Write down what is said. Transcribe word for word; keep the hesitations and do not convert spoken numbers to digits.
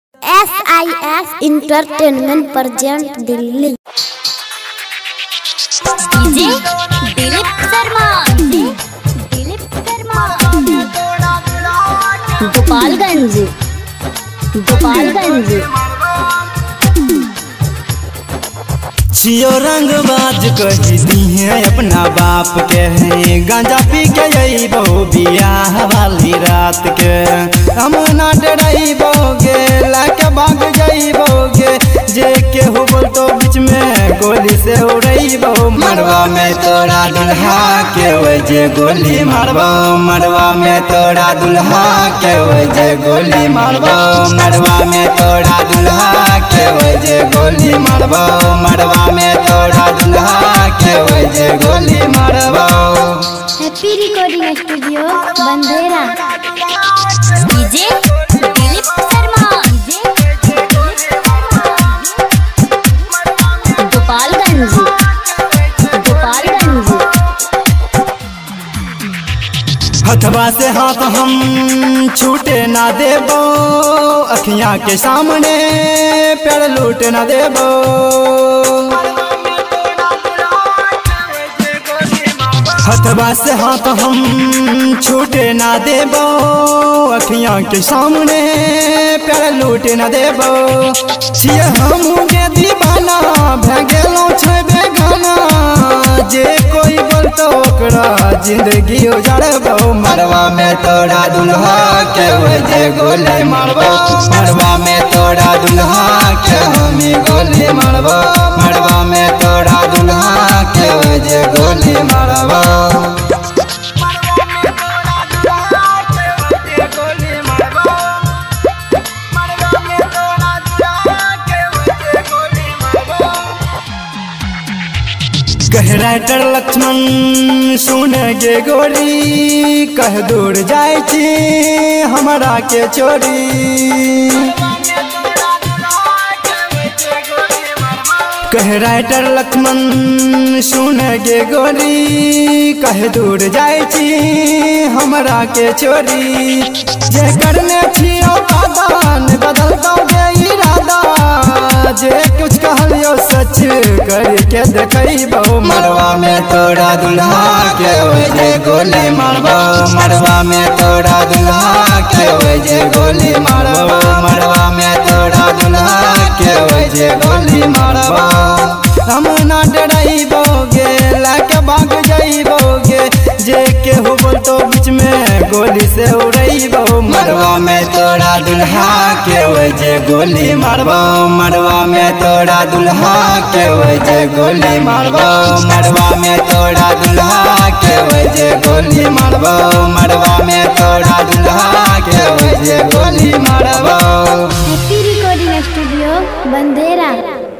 S I S entertainment present Delhi. DJ Dilip Sharma, Dilip Sharma, Gopalganj, Gopalganj. जियो रंगबाज कही दी है अपना बाप के है, गांजा पी के यही बहु बियाह वाली रात के। हम ना डराइबोगे लाके भाग जाइबोगे, जे केहू बोल तो बीच में गोली से उड़ाइबो। मरवा में तोरा दुल्हा के वजह गोली मारबो, मरवा में तोरा दुल्हा के वजह गोली मारबो, मरवा में तोरा दुल्हा के वजह गोली मारबो, मरवा में तोरा दुल्हा के वजह गोली मारबो। Happy recording studio Bandera. DJ Dilip Sharma, Gopalganj, Gopalganj. Hathwa से हाथ हम छूटे ना देबो, अखियां के सामने पैर लूट ना देबो। हथवा से हाथ हम छूटे ना देबो, अखियां के सामने पैर लूट ना देबो। छिए हम के दीवाना भगेलो छै बेगाना, जे कोई बोलतो ओकरा जिंदगी उजाड़बो। मरवा में तोरा दुल्हा के वजह गोली मारबो, मरवा में तोरा दुल्हा के हमी गोली मारबो, मरवा में तोरा दुल्हा के वजह गोली मारबो। कह राइटर लक्ष्मण सुन गे गोरी, कह दूर जाय छी हमरा के चोरी। कह राइटर लक्ष्मण सुन गे गोरी, कह दूर जाय छी हमरा के चोरी। जे करने छियो वादा ने बदल दोगे इरादा, जे कुछ कहलियो सच करके देखइबो। मरवा में तोरा दुल्हा के वजह गोली मारबो, मरवा में तोरा दुल्हा के वजह गोली मारबो, मरवा में तोरा दुल्हा के वजह गोली मारबो। हम ना डराइबोगे लाके भाग जाइबोगे, जे केहू बोलतो बीच में गोली से उड़ाइबो। मरवा में तोरा दुल्हा के वजह गोली मारबो, मरवा में तोरा दुल्हा के वजह गोली मारबो, मरवा में तोरा दुल्हा के वजह गोली मारबो, मरवा में तोरा दुल्हा के वजह गोली मारबो। Happy recording studio बंदेरा।